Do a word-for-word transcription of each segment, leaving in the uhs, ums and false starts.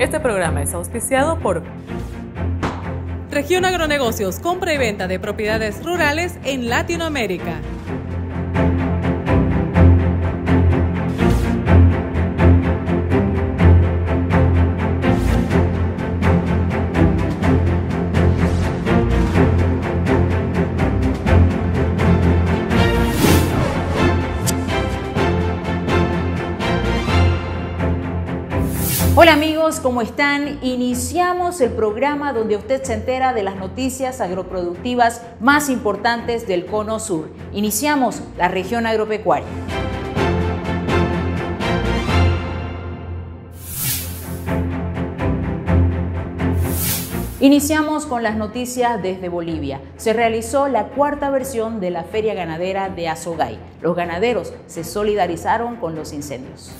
Este programa es auspiciado por Región Agronegocios, compra y venta de propiedades rurales en Latinoamérica. Hola amigos, ¿cómo están? Iniciamos el programa donde usted se entera de las noticias agroproductivas más importantes del Cono Sur. Iniciamos la región agropecuaria. Iniciamos con las noticias desde Bolivia. Se realizó la cuarta versión de la Feria Ganadera de Azogay. Los ganaderos se solidarizaron con los incendios.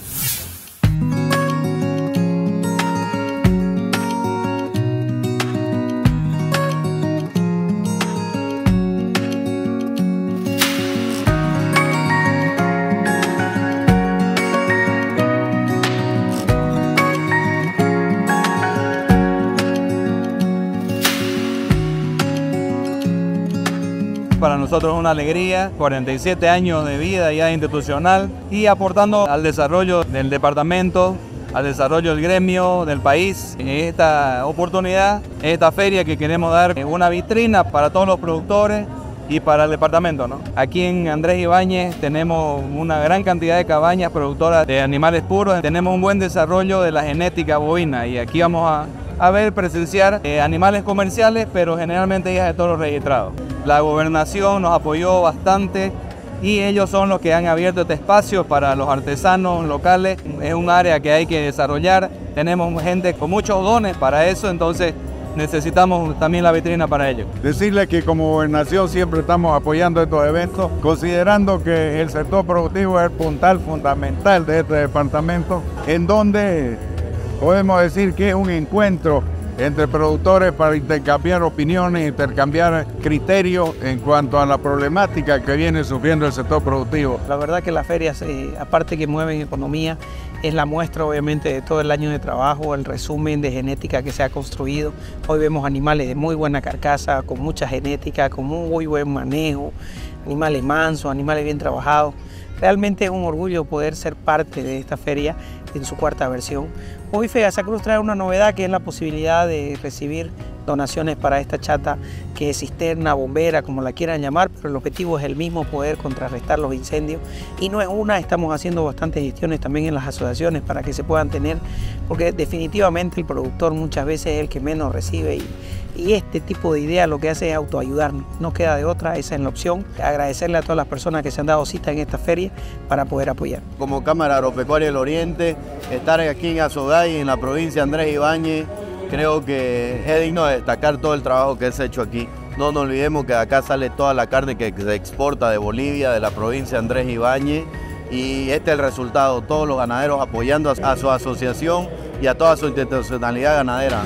Para nosotros es una alegría, cuarenta y siete años de vida ya institucional y aportando al desarrollo del departamento, al desarrollo del gremio, del país. En esta oportunidad, en esta feria que queremos dar una vitrina para todos los productores y para el departamento, ¿no? Aquí en Andrés Ibáñez tenemos una gran cantidad de cabañas productoras de animales puros, tenemos un buen desarrollo de la genética bovina y aquí vamos a, a ver, presenciar eh, animales comerciales, pero generalmente ya de toros registrados. La gobernación nos apoyó bastante y ellos son los que han abierto este espacio para los artesanos locales. Es un área que hay que desarrollar, tenemos gente con muchos dones para eso, entonces necesitamos también la vitrina para ello. Decirle que como gobernación siempre estamos apoyando estos eventos, considerando que el sector productivo es el puntal fundamental de este departamento, en donde podemos decir que es un encuentro entre productores para intercambiar opiniones, intercambiar criterios en cuanto a la problemática que viene sufriendo el sector productivo. La verdad que las ferias, eh, aparte que mueven economía, es la muestra obviamente de todo el año de trabajo, el resumen de genética que se ha construido. Hoy vemos animales de muy buena carcasa, con mucha genética, con muy buen manejo, animales mansos, animales bien trabajados. Realmente es un orgullo poder ser parte de esta feria en su cuarta versión. Hoy Fegasacruz trae una novedad que es la posibilidad de recibir donaciones para esta chata, que es cisterna, bombera, como la quieran llamar, pero el objetivo es el mismo, poder contrarrestar los incendios. Y no es una, estamos haciendo bastantes gestiones también en las asociaciones para que se puedan tener, porque definitivamente el productor muchas veces es el que menos recibe y, y este tipo de idea lo que hace es autoayudarnos. No queda de otra, esa es la opción. Agradecerle a todas las personas que se han dado cita en esta feria para poder apoyar. Como Cámara Agropecuaria del Oriente, estar aquí en Azogay, en la provincia de Andrés Ibáñez, creo que es digno de destacar todo el trabajo que se ha hecho aquí. No nos olvidemos que de acá sale toda la carne que se exporta de Bolivia, de la provincia de Andrés Ibáñez, y este es el resultado, todos los ganaderos apoyando a su asociación y a toda su institucionalidad ganadera.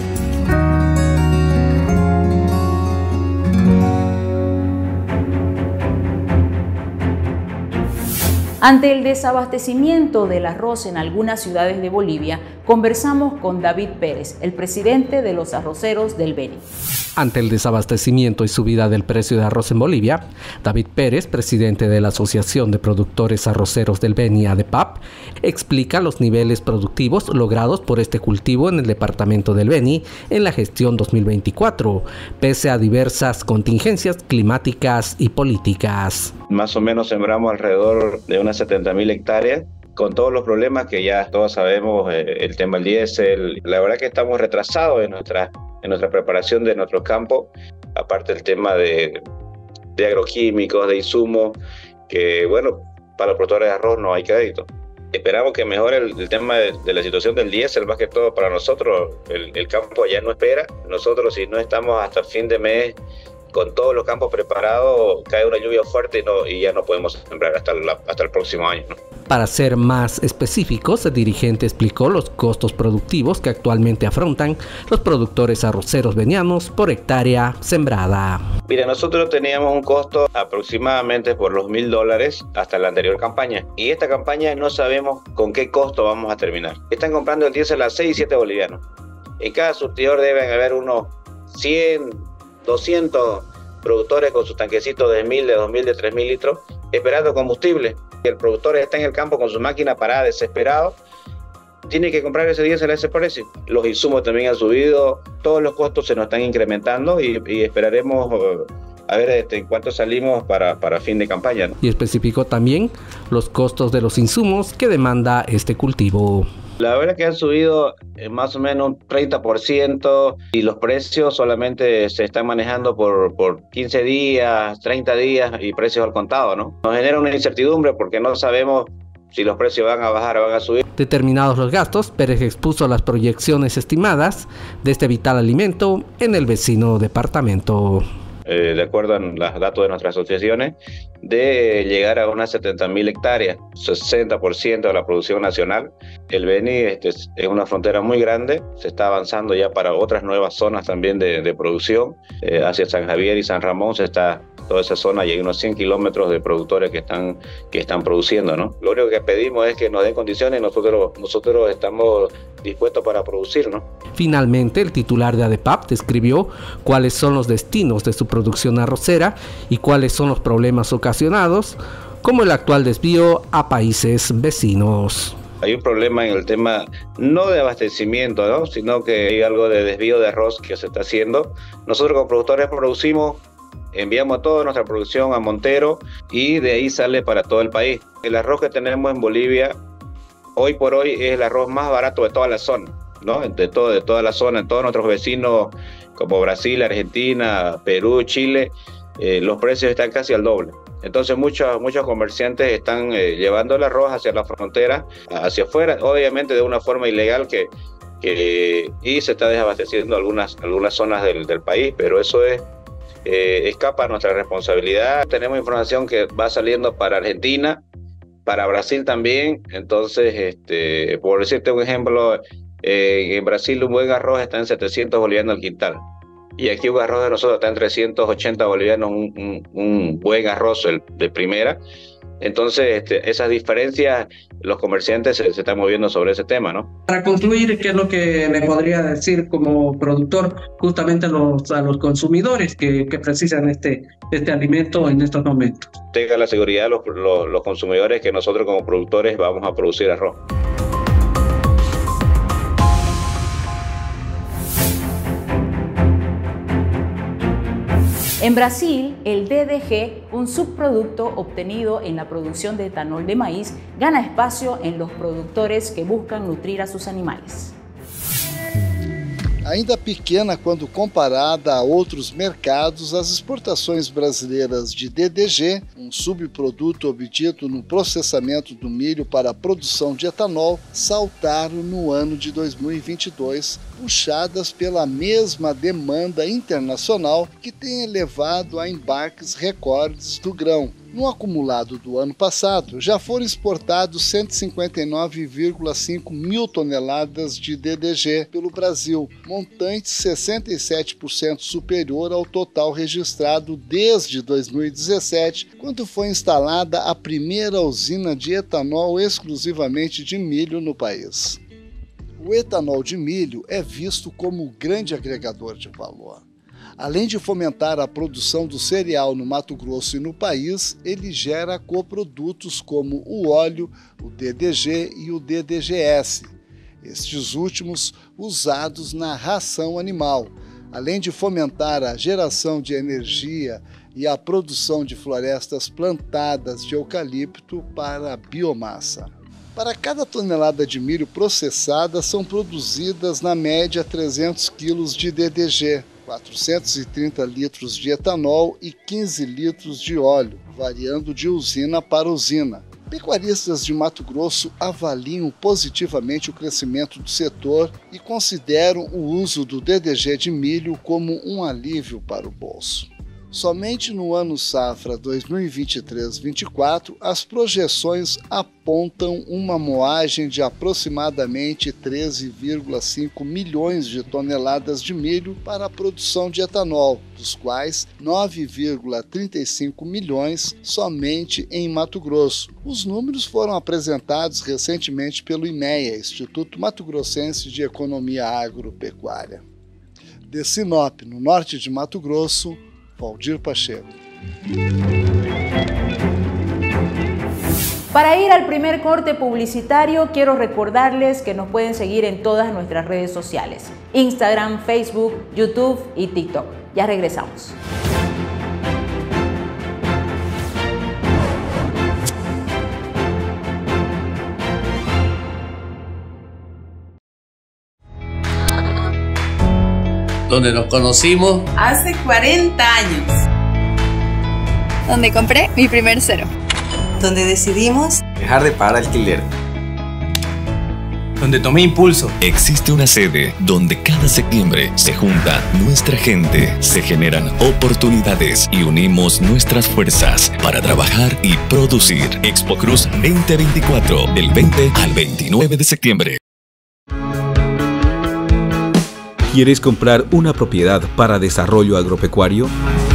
Ante el desabastecimiento del arroz en algunas ciudades de Bolivia, conversamos con David Pérez, el presidente de los arroceros del Beni. Ante el desabastecimiento y subida del precio de arroz en Bolivia, David Pérez, presidente de la Asociación de Productores Arroceros del Beni, ADEPAP, explica los niveles productivos logrados por este cultivo en el departamento del Beni en la gestión dos mil veinticuatro, pese a diversas contingencias climáticas y políticas. Más o menos sembramos alrededor de unas setenta mil hectáreas, con todos los problemas que ya todos sabemos, eh, el tema del diésel. La verdad que estamos retrasados en nuestra, en nuestra preparación de nuestro campo, aparte del tema de, de agroquímicos, de insumos, que bueno, para los productores de arroz no hay crédito. Esperamos que mejore el, el tema de, de la situación del diésel, más que todo para nosotros. El, el campo ya no espera. Nosotros, si no estamos hasta fin de mes con todos los campos preparados, cae una lluvia fuerte y, no, y ya no podemos sembrar hasta, la, hasta el próximo año, ¿no? Para ser más específicos, el dirigente explicó los costos productivos que actualmente afrontan los productores arroceros benianos por hectárea sembrada. Mira, nosotros teníamos un costo aproximadamente por los mil dólares hasta la anterior campaña. Y esta campaña no sabemos con qué costo vamos a terminar. Están comprando el diésel a seis y siete bolivianos. En cada surtidor deben haber unos cien, doscientos productores con sus tanquecitos de mil, de dos mil, de tres mil litros, esperando combustible. El productor está en el campo con su máquina parada, desesperado, tiene que comprar ese diésel a ese precio. Los insumos también han subido, todos los costos se nos están incrementando y, y esperaremos a ver este, en cuánto salimos para, para fin de campaña, ¿no? Y especificó también los costos de los insumos que demanda este cultivo. La verdad que han subido eh, más o menos un treinta por ciento y los precios solamente se están manejando por, por quince días, treinta días y precios al contado, ¿no? Nos genera una incertidumbre porque no sabemos si los precios van a bajar o van a subir. Determinados los gastos, Pérez expuso las proyecciones estimadas de este vital alimento en el vecino departamento. Eh, de acuerdo a los datos de nuestras asociaciones, de llegar a unas setenta mil hectáreas, sesenta por ciento de la producción nacional. El Beni este, es una frontera muy grande, se está avanzando ya para otras nuevas zonas también de, de producción. Eh, hacia San Javier y San Ramón se está toda esa zona y hay unos cien kilómetros de productores que están, que están produciendo, ¿no? Lo único que pedimos es que nos den condiciones y nosotros, nosotros estamos dispuestos para producir, ¿no? Finalmente, el titular de ADEPAP describió cuáles son los destinos de su producción arrocera y cuáles son los problemas ocasionados, como el actual desvío a países vecinos. Hay un problema en el tema no de abastecimiento, ¿no? Sino que hay algo de desvío de arroz que se está haciendo. Nosotros como productores producimos, enviamos toda nuestra producción a Montero y de ahí sale para todo el país. El arroz que tenemos en Bolivia hoy por hoy es el arroz más barato de toda la zona, ¿no? De, todo, de toda la zona, en todos nuestros vecinos como Brasil, Argentina, Perú, Chile, eh, los precios están casi al doble. Entonces muchos, muchos comerciantes están eh, llevando el arroz hacia la frontera, hacia afuera, obviamente de una forma ilegal que, que y se está desabasteciendo algunas, algunas zonas del, del país, pero eso es eh, escapa a nuestra responsabilidad. Tenemos información que va saliendo para Argentina, para Brasil también. Entonces, este, por decirte un ejemplo, eh, en Brasil un buen arroz está en setecientos bolivianos al quintal. Y aquí un arroz de nosotros está en trescientos ochenta bolivianos, un, un, un buen arroz el, de primera. Entonces, este, esas diferencias, los comerciantes se, se están moviendo sobre ese tema, ¿no? Para concluir, ¿qué es lo que me podría decir como productor justamente a los, a los consumidores que, que precisan este, este alimento en estos momentos? Tenga la seguridad los, los, los consumidores que nosotros como productores vamos a producir arroz. En Brasil, el D D G, un subproducto obtenido en la producción de etanol de maíz, gana espacio en los productores que buscan nutrir a sus animales. Ainda pequena quando comparada a outros mercados, as exportações brasileiras de D D G, um subproduto obtido no processamento do milho para a produção de etanol, saltaram no ano de dois mil e vinte e dois, puxadas pela mesma demanda internacional que tem elevado a embarques recordes do grão. No acumulado do ano passado, já foram exportados cento e cinquenta e nove vírgula cinco mil toneladas de D D G pelo Brasil, montante sessenta e sete por cento superior ao total registrado desde dois mil e dezessete, quando foi instalada a primeira usina de etanol exclusivamente de milho no país. O etanol de milho é visto como um grande agregador de valor. Além de fomentar a produção do cereal no Mato Grosso e no país, ele gera coprodutos como o óleo, o D D G e o D D G S, estes últimos usados na ração animal, além de fomentar a geração de energia e a produção de florestas plantadas de eucalipto para biomassa. Para cada tonelada de milho processada, são produzidas na média trezentos quilos de D D G, quatrocentos e trinta litros de etanol e quinze litros de óleo, variando de usina para usina. Pecuaristas de Mato Grosso avaliam positivamente o crescimento do setor e consideram o uso do D D G de milho como um alívio para o bolso. Somente no ano safra dois mil e vinte e três vinte e quatro, as projeções apontam uma moagem de aproximadamente treze vírgula cinco milhões de toneladas de milho para a produção de etanol, dos quais nove vírgula trinta e cinco milhões somente em Mato Grosso. Os números foram apresentados recentemente pelo IMEA, Instituto Mato Grossense de Economia Agropecuária. De Sinop, no norte de Mato Grosso, Valdir Pacheco. Para ir al primer corte publicitario, quiero recordarles que nos pueden seguir en todas nuestras redes sociales: Instagram, Facebook, YouTube y TikTok. Ya regresamos. Donde nos conocimos hace cuarenta años. Donde compré mi primer cero. Donde decidimos dejar de pagar alquiler. Donde tomé impulso. Existe una sede donde cada septiembre se junta nuestra gente, se generan oportunidades y unimos nuestras fuerzas para trabajar y producir. Expo Cruz veinte veinticuatro, del veinte al veintinueve de septiembre. ¿Quieres comprar una propiedad para desarrollo agropecuario?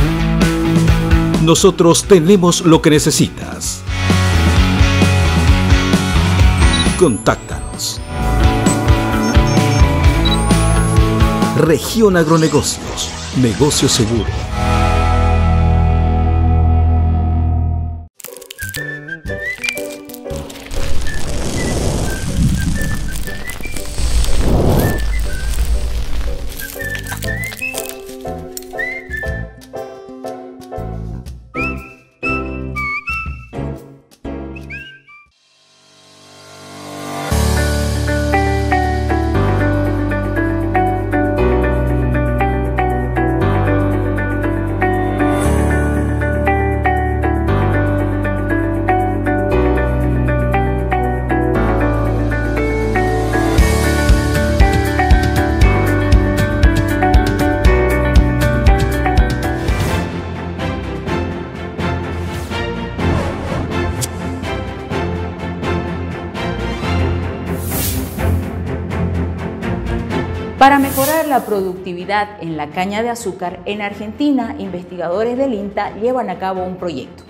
Nosotros tenemos lo que necesitas. Contáctanos. Región Agronegocios, negocio seguro. Para mejorar la productividad en la caña de azúcar, en Argentina, investigadores del INTA llevan a cabo un proyecto.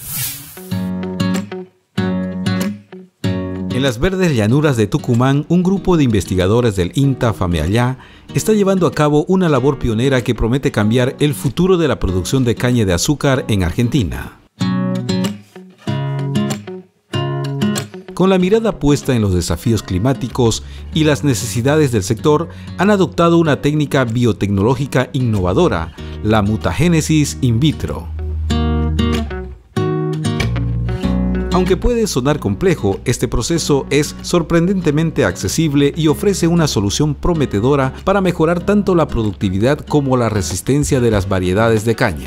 En las verdes llanuras de Tucumán, un grupo de investigadores del INTA FAMEALLA está llevando a cabo una labor pionera que promete cambiar el futuro de la producción de caña de azúcar en Argentina. Con la mirada puesta en los desafíos climáticos y las necesidades del sector, han adoptado una técnica biotecnológica innovadora, la mutagénesis in vitro. Aunque puede sonar complejo, este proceso es sorprendentemente accesible y ofrece una solución prometedora para mejorar tanto la productividad como la resistencia de las variedades de caña.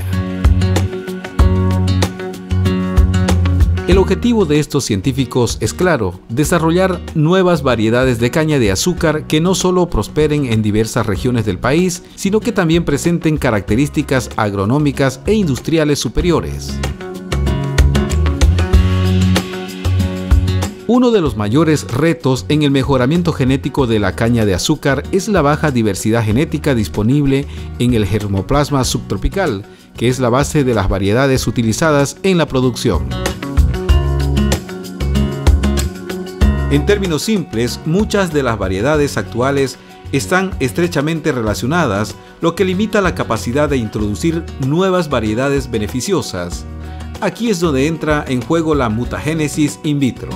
El objetivo de estos científicos es claro: desarrollar nuevas variedades de caña de azúcar que no solo prosperen en diversas regiones del país, sino que también presenten características agronómicas e industriales superiores. Uno de los mayores retos en el mejoramiento genético de la caña de azúcar es la baja diversidad genética disponible en el germoplasma subtropical, que es la base de las variedades utilizadas en la producción. En términos simples, muchas de las variedades actuales están estrechamente relacionadas, lo que limita la capacidad de introducir nuevas variedades beneficiosas. Aquí es donde entra en juego la mutagénesis in vitro.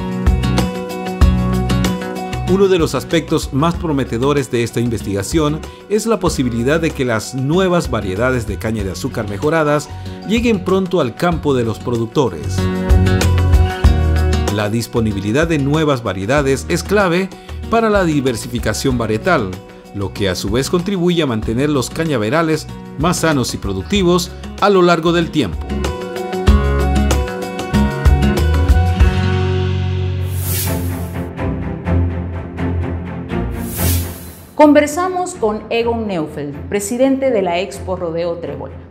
Uno de los aspectos más prometedores de esta investigación es la posibilidad de que las nuevas variedades de caña de azúcar mejoradas lleguen pronto al campo de los productores. La disponibilidad de nuevas variedades es clave para la diversificación varietal, lo que a su vez contribuye a mantener los cañaverales más sanos y productivos a lo largo del tiempo. Conversamos con Egon Neufeld, presidente de la Expo Rodeo Trébol.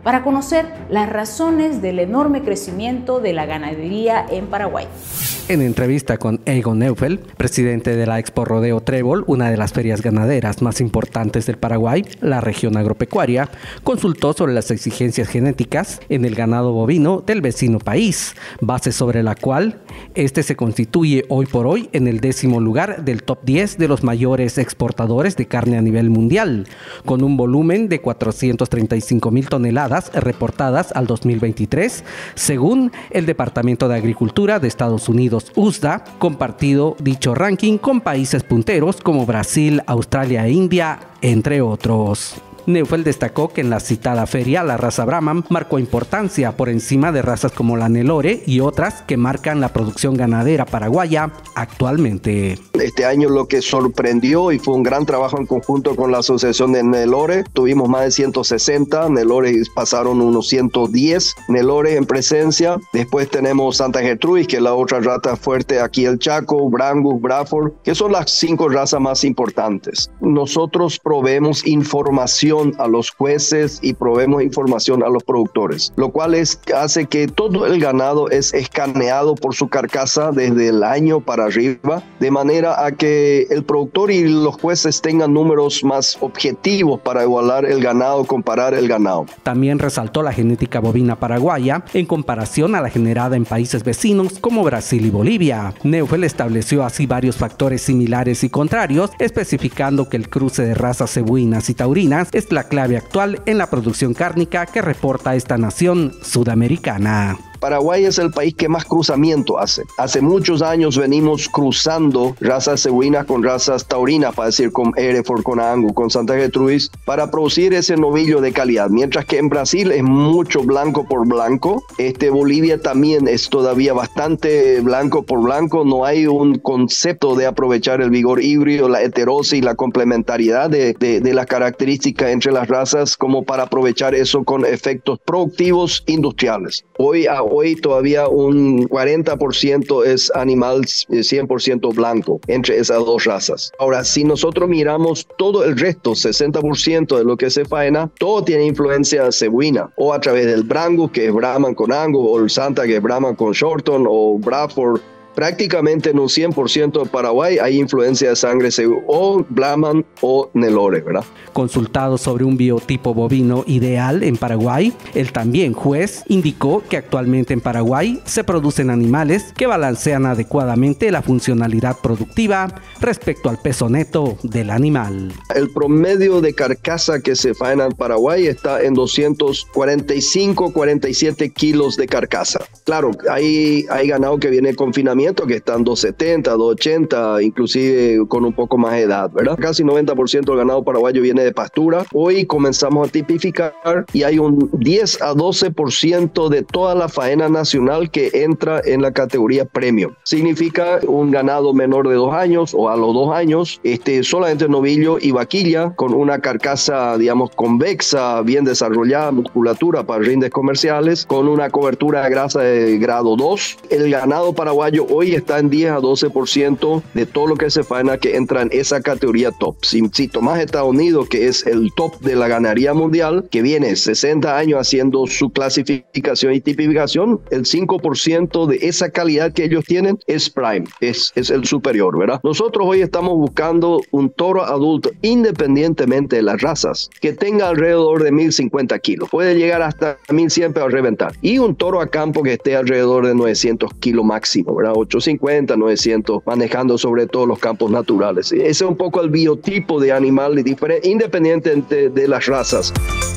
para conocer las razones del enorme crecimiento de la ganadería en Paraguay. En entrevista con Egon Neufeld, presidente de la Expo Rodeo Trébol, una de las ferias ganaderas más importantes del Paraguay, la región agropecuaria, consultó sobre las exigencias genéticas en el ganado bovino del vecino país, base sobre la cual este se constituye hoy por hoy en el décimo lugar del top diez de los mayores exportadores de carne a nivel mundial, con un volumen de cuatrocientas treinta y cinco mil toneladas reportadas al dos mil veintitrés, según el Departamento de Agricultura de Estados Unidos, U S D A, compartido dicho ranking con países punteros como Brasil, Australia e India, entre otros. Neufeld destacó que en la citada feria la raza Brahman marcó importancia por encima de razas como la Nelore y otras que marcan la producción ganadera paraguaya actualmente. Este año lo que sorprendió y fue un gran trabajo en conjunto con la asociación de Nelore, tuvimos más de ciento sesenta, Nelore pasaron unos ciento diez Nelore en presencia. Después tenemos Santa Gertrudis, que es la otra rata fuerte aquí el Chaco, Brangus, Braford, que son las cinco razas más importantes. Nosotros proveemos información a los jueces y proveemos información a los productores, lo cual es, hace que todo el ganado es escaneado por su carcasa desde el año para arriba, de manera a que el productor y los jueces tengan números más objetivos para igualar el ganado, comparar el ganado. También resaltó la genética bovina paraguaya en comparación a la generada en países vecinos como Brasil y Bolivia. Neufeld estableció así varios factores similares y contrarios, especificando que el cruce de razas cebuinas y taurinas es la clave actual en la producción cárnica que reporta esta nación sudamericana. Paraguay es el país que más cruzamiento hace. Hace muchos años venimos cruzando razas cebuinas con razas taurinas, para decir con Hereford, con Angus, con Santa Gertrudis, para producir ese novillo de calidad. Mientras que en Brasil es mucho blanco por blanco, este Bolivia también es todavía bastante blanco por blanco. No hay un concepto de aprovechar el vigor híbrido, la heterosis, la complementariedad de, de, de las características entre las razas como para aprovechar eso con efectos productivos industriales. Hoy a Hoy todavía un cuarenta por ciento es animal cien por ciento blanco entre esas dos razas. Ahora, si nosotros miramos todo el resto, sesenta por ciento de lo que se faena, todo tiene influencia cebuina, o a través del Brangus, que es Brahman con Angus, o el Santa, que es Brahman con Shorton, o Braford. Prácticamente en un cien por ciento de Paraguay hay influencia de sangre o Brahman o Nelore, ¿verdad? Consultado sobre un biotipo bovino ideal en Paraguay, el también juez indicó que actualmente en Paraguay se producen animales que balancean adecuadamente la funcionalidad productiva respecto al peso neto del animal. El promedio de carcasa que se faena en Paraguay está en doscientos cuarenta y cinco, cuarenta y siete kilos de carcasa. Claro, hay, hay ganado que viene con confinamiento que están doscientos setenta, doscientos ochenta, inclusive con un poco más de edad, ¿verdad? Casi noventa por ciento del ganado paraguayo viene de pastura. Hoy comenzamos a tipificar y hay un diez a doce por ciento de toda la faena nacional que entra en la categoría premium. Significa un ganado menor de dos años o a los dos años, este, solamente novillo y vaquilla con una carcasa, digamos, convexa, bien desarrollada, musculatura para rindes comerciales, con una cobertura de grasa de grado dos. El ganado paraguayo hoy está en diez a doce por ciento de todo lo que se faena que entra en esa categoría top. Si, si tomás Estados Unidos, que es el top de la ganadería mundial, que viene sesenta años haciendo su clasificación y tipificación, el cinco por ciento de esa calidad que ellos tienen es prime, es, es el superior, ¿verdad? Nosotros hoy estamos buscando un toro adulto, independientemente de las razas, que tenga alrededor de mil cincuenta kilos. Puede llegar hasta mil cien para reventar. Y un toro a campo que esté alrededor de novecientos kilos máximo, ¿verdad? ochocientos cincuenta, novecientos, manejando sobre todo los campos naturales. Ese es un poco el biotipo de animal diferente, independiente de, de las razas.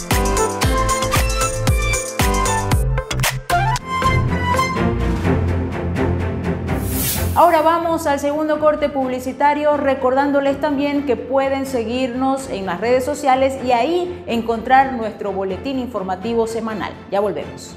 Ahora vamos al segundo corte publicitario, recordándoles también que pueden seguirnos en las redes sociales y ahí encontrar nuestro boletín informativo semanal. Ya volvemos.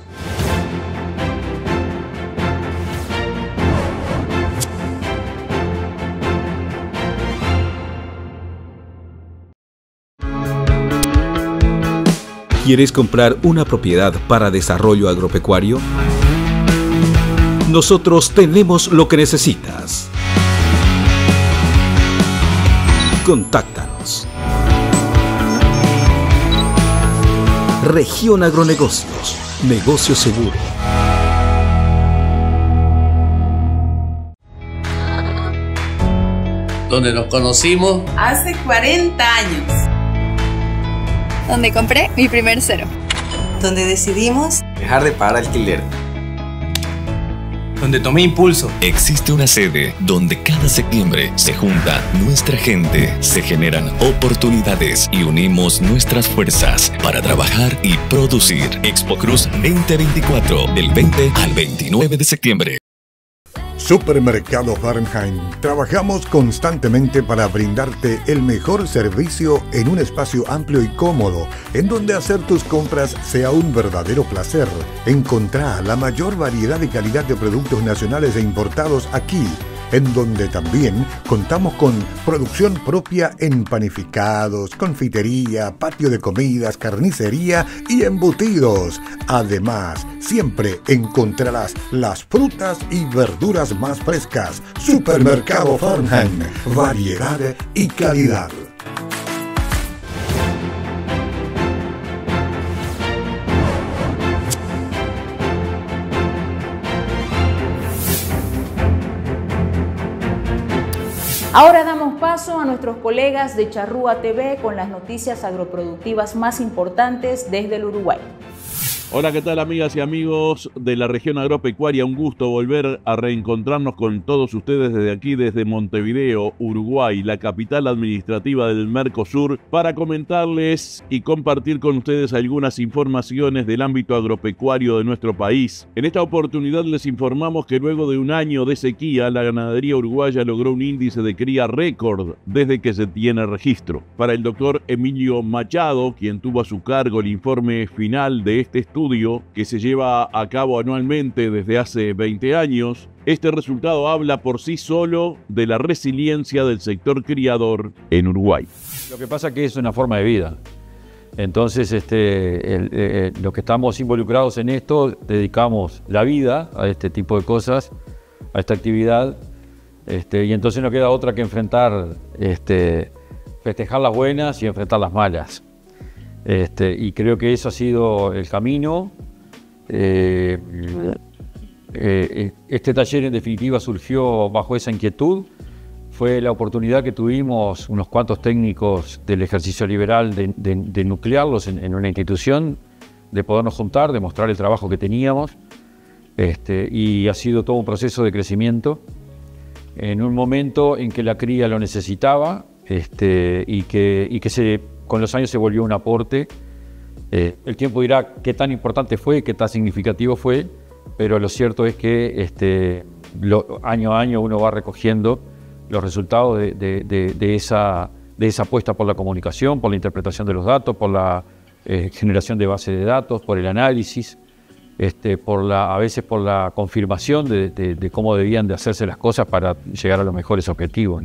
¿Quieres comprar una propiedad para desarrollo agropecuario? Nosotros tenemos lo que necesitas. Contáctanos. Región Agronegocios, negocio seguro. Donde nos conocimos hace cuarenta años. Donde compré mi primer cero. Donde decidimos dejar de pagar alquiler. Donde tomé impulso. Existe una sede donde cada septiembre se junta nuestra gente, se generan oportunidades y unimos nuestras fuerzas para trabajar y producir. Expocruz veinte veinticuatro, del veinte al veintinueve de septiembre. Supermercado Fahrenheit. Trabajamos constantemente para brindarte el mejor servicio en un espacio amplio y cómodo, en donde hacer tus compras sea un verdadero placer. Encontrá la mayor variedad y calidad de productos nacionales e importados aquí, en donde también contamos con producción propia en panificados, confitería, patio de comidas, carnicería y embutidos. Además, siempre encontrarás las frutas y verduras más frescas. Supermercado Fahrenheit, variedad y calidad. Ahora damos paso a nuestros colegas de Charrúa T V con las noticias agroproductivas más importantes desde el Uruguay. Hola, ¿qué tal, amigas y amigos de la región agropecuaria? Un gusto volver a reencontrarnos con todos ustedes desde aquí, desde Montevideo, Uruguay, la capital administrativa del Mercosur, para comentarles y compartir con ustedes algunas informaciones del ámbito agropecuario de nuestro país. En esta oportunidad les informamos que luego de un año de sequía, la ganadería uruguaya logró un índice de cría récord desde que se tiene registro. Para el doctor Emilio Machado, quien tuvo a su cargo el informe final de este estudio, estudio que se lleva a cabo anualmente desde hace veinte años, este resultado habla por sí solo de la resiliencia del sector criador en Uruguay. Lo que pasa es que es una forma de vida. Entonces, este, el, eh, los que estamos involucrados en esto, dedicamos la vida a este tipo de cosas, a esta actividad, este, y entonces no queda otra que enfrentar, este, festejar las buenas y enfrentar las malas. Este, y creo que eso ha sido el camino. Eh, eh, este taller en definitiva surgió bajo esa inquietud. Fue la oportunidad que tuvimos unos cuantos técnicos del ejercicio liberal de, de, de nuclearlos en, en una institución, de podernos juntar, de mostrar el trabajo que teníamos. Este, y ha sido todo un proceso de crecimiento en un momento en que la cría lo necesitaba, este, y que, y que se... con los años se volvió un aporte. Eh, el tiempo dirá qué tan importante fue, qué tan significativo fue, pero lo cierto es que este, lo, año a año uno va recogiendo los resultados de, de, de, de, esa, de esa apuesta por la comunicación, por la interpretación de los datos, por la eh, generación de base de datos, por el análisis, este, por la, a veces por la confirmación de, de, de cómo debían de hacerse las cosas para llegar a los mejores objetivos.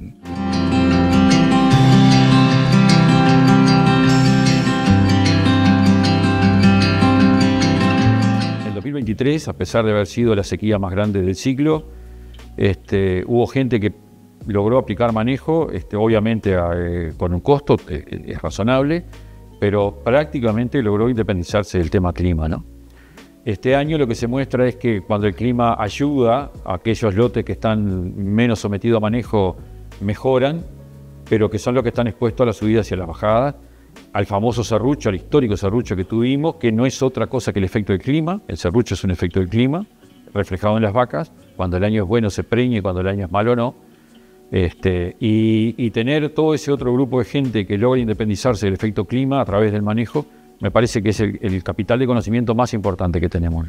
dos mil veintitrés, a pesar de haber sido la sequía más grande del siglo, este, hubo gente que logró aplicar manejo, este, obviamente eh, con un costo, eh, es razonable, pero prácticamente logró independizarse del tema clima, ¿no? Este año lo que se muestra es que cuando el clima ayuda, aquellos lotes que están menos sometidos a manejo mejoran, pero que son los que están expuestos a las subidas y a las bajadas, al famoso serrucho, al histórico serrucho que tuvimos, que no es otra cosa que el efecto del clima. El serrucho es un efecto del clima, reflejado en las vacas. Cuando el año es bueno se preña y cuando el año es malo no. Este, y, y tener todo ese otro grupo de gente que logra independizarse del efecto clima a través del manejo, me parece que es el, el capital de conocimiento más importante que tenemos.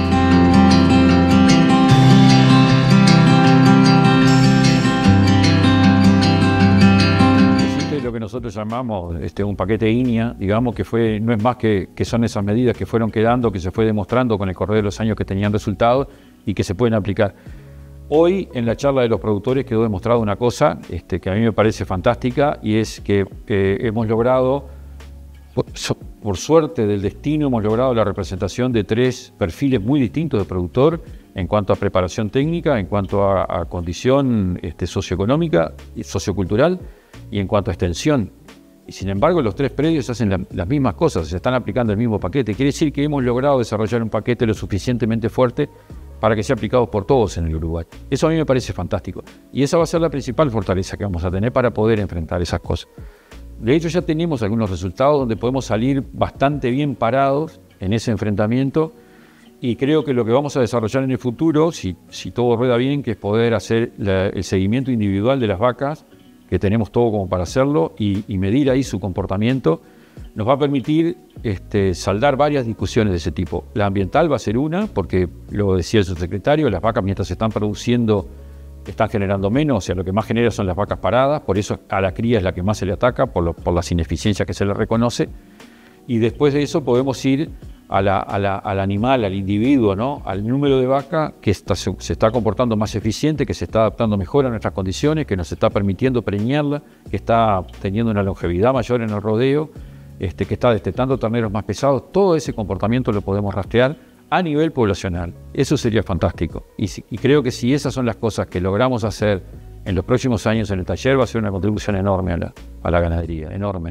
Lo que nosotros llamamos este, un paquete I N I A, digamos que fue, no es más que, que son esas medidas que fueron quedando, que se fue demostrando con el correr de los años que tenían resultados y que se pueden aplicar. Hoy en la charla de los productores quedó demostrado una cosa este, que a mí me parece fantástica, y es que eh, hemos logrado, por, por suerte del destino, hemos logrado la representación de tres perfiles muy distintos de productor en cuanto a preparación técnica, en cuanto a, a condición este, socioeconómica y sociocultural, y en cuanto a extensión. Y sin embargo, los tres predios hacen la, las mismas cosas, se están aplicando el mismo paquete. Quiere decir que hemos logrado desarrollar un paquete lo suficientemente fuerte para que sea aplicado por todos en el Uruguay. Eso a mí me parece fantástico. Y esa va a ser la principal fortaleza que vamos a tener para poder enfrentar esas cosas. De hecho, ya tenemos algunos resultados donde podemos salir bastante bien parados en ese enfrentamiento. Y creo que lo que vamos a desarrollar en el futuro, si, si todo rueda bien, que es poder hacer la, el seguimiento individual de las vacas, que tenemos todo como para hacerlo, y, y medir ahí su comportamiento, nos va a permitir este, saldar varias discusiones de ese tipo. La ambiental va a ser una, porque lo decía el subsecretario, las vacas mientras se están produciendo están generando menos, o sea, lo que más genera son las vacas paradas, por eso a la cría es la que más se le ataca, por, lo, por las ineficiencias que se le reconoce, y después de eso podemos ir a la, a la, al animal, al individuo, ¿no? Al número de vaca que está, se, se está comportando más eficiente, que se está adaptando mejor a nuestras condiciones, que nos está permitiendo preñarla, que está teniendo una longevidad mayor en el rodeo, este, que está destetando terneros más pesados. Todo ese comportamiento lo podemos rastrear a nivel poblacional. Eso sería fantástico. Y, si, y creo que si esas son las cosas que logramos hacer en los próximos años en el taller, va a ser una contribución enorme a la, a la ganadería, enorme, ¿no?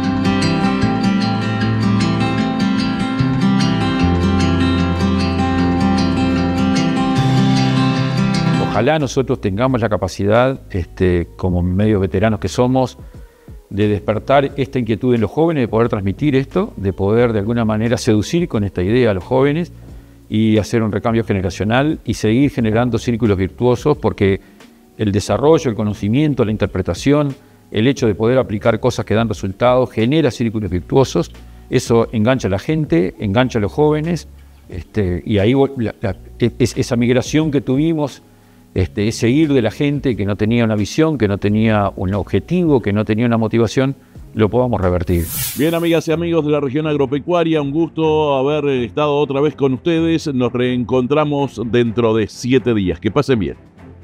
Ojalá nosotros tengamos la capacidad, este, como medios veteranos que somos, de despertar esta inquietud en los jóvenes, de poder transmitir esto, de poder de alguna manera seducir con esta idea a los jóvenes y hacer un recambio generacional y seguir generando círculos virtuosos, porque el desarrollo, el conocimiento, la interpretación, el hecho de poder aplicar cosas que dan resultados, genera círculos virtuosos. Eso engancha a la gente, engancha a los jóvenes, este, y ahí la, la, es, esa migración que tuvimos, Este, ese ir de la gente que no tenía una visión, que no tenía un objetivo, que no tenía una motivación, lo podamos revertir. Bien, amigas y amigos de la región agropecuaria, un gusto haber estado otra vez con ustedes. Nos reencontramos dentro de siete días. Que pasen bien.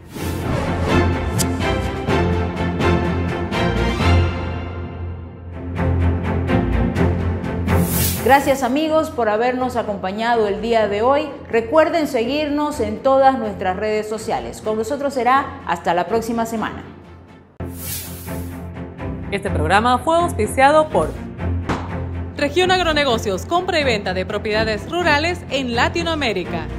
Gracias amigos por habernos acompañado el día de hoy. Recuerden seguirnos en todas nuestras redes sociales. Con nosotros será hasta la próxima semana. Este programa fue auspiciado por Región Agronegocios, compra y venta de propiedades rurales en Latinoamérica.